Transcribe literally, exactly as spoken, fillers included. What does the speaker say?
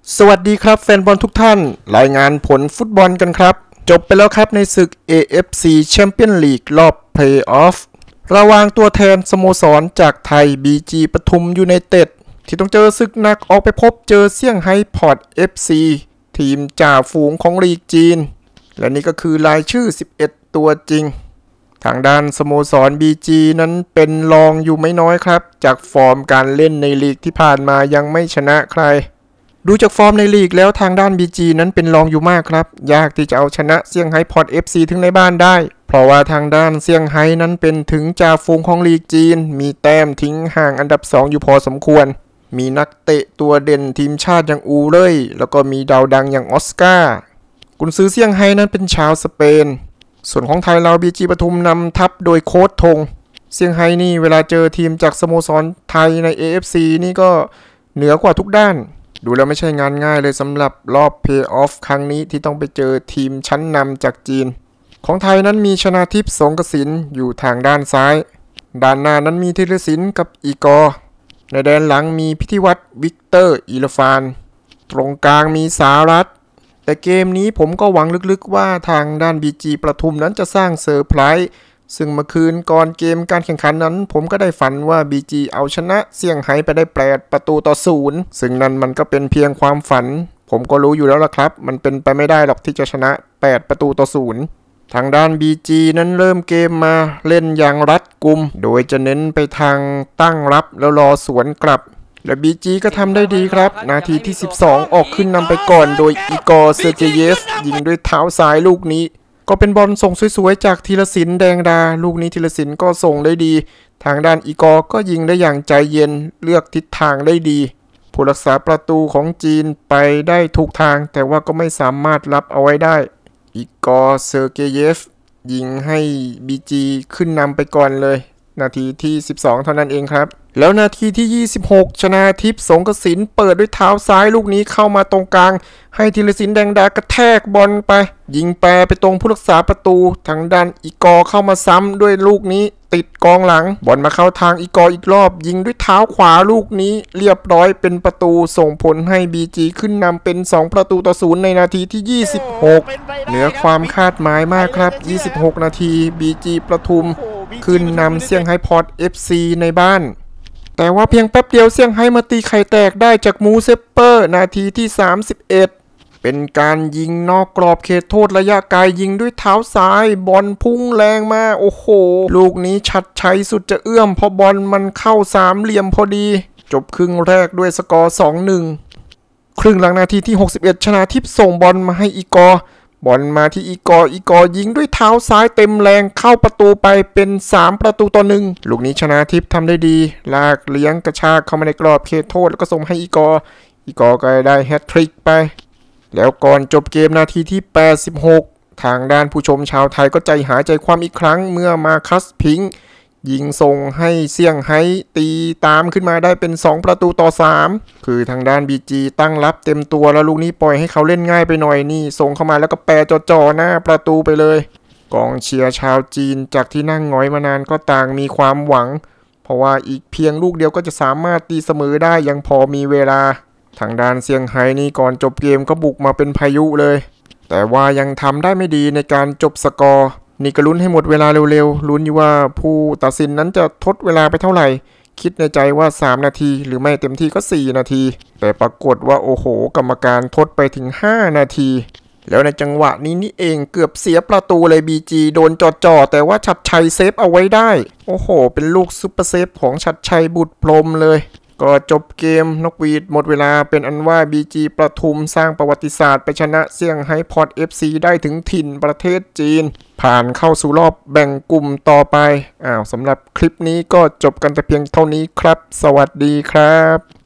สวัสดีครับแฟนบอลทุกท่านรายงานผลฟุตบอลกันครับจบไปแล้วครับในศึก เอ เอฟ ซี Champions League รอบเพลย์ออฟระหว่างตัวแทนสโมสรจากไทย บี จี ปทุมยูไนเต็ดที่ต้องเจอศึกหนักออกไปพบเจอเซี่ยงไฮ้พอร์ต เอฟ ซี ทีมจ่าฝูงของลีกจีนและนี่ก็คือรายชื่อสิบเอ็ดตัวจริงทางด้านสโมสร บี จี นั้นเป็นรองอยู่ไม่น้อยครับจากฟอร์มการเล่นในลีกที่ผ่านมายังไม่ชนะใครดูจากฟอร์มในลีกแล้วทางด้าน บี จี นั้นเป็นรองอยู่มากครับยากที่จะเอาชนะเซี่ยงไฮ้พอร์ต เอฟ ซี ถึงในบ้านได้เพราะว่าทางด้านเซี่ยงไฮ้นั้นเป็นถึงจ่าฝูงของลีกจีนมีแต้มทิ้งห่างอันดับสองอยู่พอสมควรมีนักเตะตัวเด่นทีมชาติอย่างอูเร่ยแล้วก็มีดาวดังอย่างออสการ์กุนซือเซี่ยงไฮ้นั้นเป็นชาวสเปนส่วนของไทยเรา บี จี ปทุมนำทัพโดยโค้ชธงเซี่ยงไฮ้นี่เวลาเจอทีมจากสโมสรไทยใน เอ เอฟ ซี นี่ก็เหนือกว่าทุกด้านดูแล้วไม่ใช่งานง่ายเลยสำหรับรอบเพลย์ออฟครั้งนี้ที่ต้องไปเจอทีมชั้นนำจากจีนของไทยนั้นมีชนาทิพย์สงกสินอยู่ทางด้านซ้ายด้านหน้านั้นมีธีรศิลป์กับอีกอร์ในแดนหลังมีพิธีวัฒน์วิกเตอร์อีลฟานตรงกลางมีสารัตแต่เกมนี้ผมก็หวังลึกๆว่าทางด้าน บี จี ปทุมนั้นจะสร้างเซอร์ไพรส์ซึ่งเมื่อคืนก่อนเกมการแข่งขันนั้นผมก็ได้ฝันว่า บี จี เอาชนะเซี่ยงไฮ้ไปได้แปดประตูต่อศูนย์ซึ่งนั่นมันก็เป็นเพียงความฝันผมก็รู้อยู่แล้วล่ะครับมันเป็นไปไม่ได้หรอกที่จะชนะแปดประตูต่อศูนย์ทางด้าน บี จี นั้นเริ่มเกมมาเล่นอย่างรัดกุมโดยจะเน้นไปทางตั้งรับแล้วรอสวนกลับและ บี จี ก็ทำได้ดีครับนาทีที่สิบสองออกขึ้นนำไปก่อนโดยอีกอร์เซอร์เจเยฟยิงด้วยเท้าซ้ายลูกนี้ก็เป็นบอลส่งสวยๆจากธีรศิลป์แดงดาลูกนี้ธีรศิลป์ก็ส่งได้ดีทางด้านอีกอร์ก็ยิงได้อย่างใจเย็นเลือกทิศทางได้ดีผู้รักษาประตูของจีนไปได้ถูกทางแต่ว่าก็ไม่สามารถรับเอาไว้ได้อีกอร์เซอร์เกเยฟยิงให้ บี จี ขึ้นนำไปก่อนเลยนาทีที่สิบสองเท่านั้นเองครับแล้วนาทีที่ยี่สิบหกชนาทิพย์สงกสินเปิดด้วยเท้าซ้ายลูกนี้เข้ามาตรงกลางให้ธีรศิลป์แดงดากระแทกบอลไปยิงแปรไปตรงผู้รักษาประตูทางด้านอีกอร์เข้ามาซ้ำด้วยลูกนี้ติดกองหลังบอลมาเข้าทางอีกอร์อีกรอบยิงด้วยเท้าขวาลูกนี้เรียบร้อยเป็นประตูส่งผลให้ บี จี ขึ้นนำเป็นสองประตูต่อศูนย์ในนาทีที่ยี่สิบหกเหนือความคาดหมายมากครับยี่สิบหกนาที บี จี ปทุมขึ้นนำเซี่ยงไฮ้พอร์ต เอฟ ซี ในบ้านแต่ว่าเพียงแป๊บเดียวเซี่ยงไฮ้มาตีไข่แตกได้จากมูเซปเปอร์นาทีที่สามสิบเอ็ดเป็นการยิงนอกกรอบเขตโทษระยะไกลยิงด้วยเท้าซ้ายบอลพุ่งแรงมาโอ้โหลูกนี้ชัดชัยสุดจะเอื้อมเพราะบอลมันเข้าสามเหลี่ยมพอดีจบครึ่งแรกด้วยสกอร์ สองหนึ่ง ครึ่งหลังนาทีที่หกสิบเอ็ดชนาทิพย์ส่งบอลมาให้อีกอร์บอลมาที่อีกอร์อีกอร์ยิงด้วยเท้าซ้ายเต็มแรงเข้าประตูไปเป็นสามประตูต่อหนึ่งลูกนี้ชนาทิพย์ทำได้ดีลากเลี้ยงกระชากเข้ามาในกรอบเขตโทษแล้วก็ส่งให้อีกอร์อีกอร์ก็ได้แฮตทริกไปแล้วก่อนจบเกมนาทีที่แปดสิบหกทางด้านผู้ชมชาวไทยก็ใจหายใจความอีกครั้งเมื่อมาคัสพิงค์ยิงส่งให้เซี่ยงไฮ้ตีตามขึ้นมาได้เป็นสองประตูต่อสามคือทางด้าน บี จี ตั้งรับเต็มตัวแล้วลูกนี้ปล่อยให้เขาเล่นง่ายไปหน่อยนี่ส่งเข้ามาแล้วก็แปรจ่อๆหน้าประตูไปเลยกองเชียร์ชาวจีนจากที่นั่งหงอยมานานก็ต่างมีความหวังเพราะว่าอีกเพียงลูกเดียวก็จะสามารถตีเสมอได้ยังพอมีเวลาทางด้านเซี่ยงไฮ้นี่ก่อนจบเกมก็บุกมาเป็นพายุเลยแต่ว่ายังทำได้ไม่ดีในการจบสกอร์นี่ก็ลุ้นให้หมดเวลาเร็วๆลุ้นอยู่ว่าผู้ตัดสินนั้นจะทดเวลาไปเท่าไหร่คิดในใจว่าสามนาทีหรือไม่เต็มที่ก็สี่นาทีแต่ปรากฏว่าโอ้โหกรรมการทดไปถึงห้านาทีแล้วในจังหวะนี้นี่เองเกือบเสียประตูเลย บี จี โดนจ่อๆแต่ว่าชัดชัยเซฟเอาไว้ได้โอ้โหเป็นลูกซุปเปอร์เซฟของชัดชัยบุตรพรหมเลยก็จบเกมนกหวีดหมดเวลาเป็นอันว่า บี จี ปทุมสร้างประวัติศาสตร์ไปชนะเซี่ยงไฮ้พอร์ต เอฟ ซี ได้ถึงถิ่นประเทศจีนผ่านเข้าสู่รอบแบ่งกลุ่มต่อไปอ้าวสำหรับคลิปนี้ก็จบกันแต่เพียงเท่านี้ครับสวัสดีครับ